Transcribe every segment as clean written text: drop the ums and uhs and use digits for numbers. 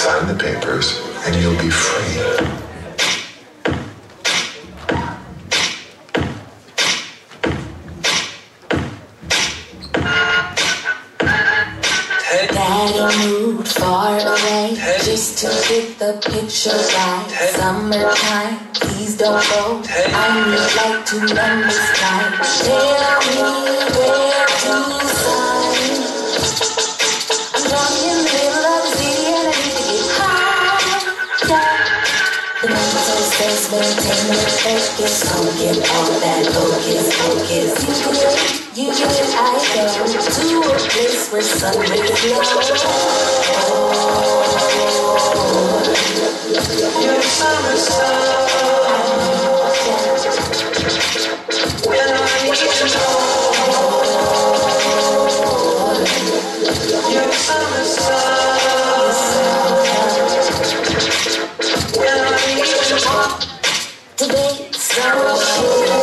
sign the papers, and you'll be free. Daddy moved far away just to get the picture right. Summertime, please don't go. I need like 2 numbers tight. Tell me where to sign. I'm drunk in the middle of the city and I need to get high. Yeah. The mental says maintain your focus. Don't get all that focus. You get it, I go to a place where sun rays glow. You're summer sun. When I need to know. You're summer sun. When I need to know. Today, so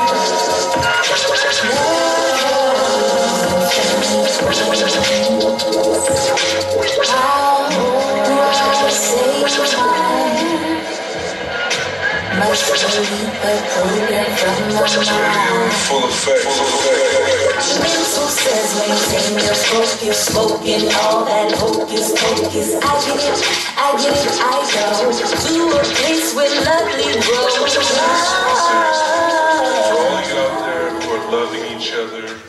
Full effect. Mental says maintain your focus, smoking all that hocus pocus. I get it, I go to a place where lovely grows. All you out there who are loving each other.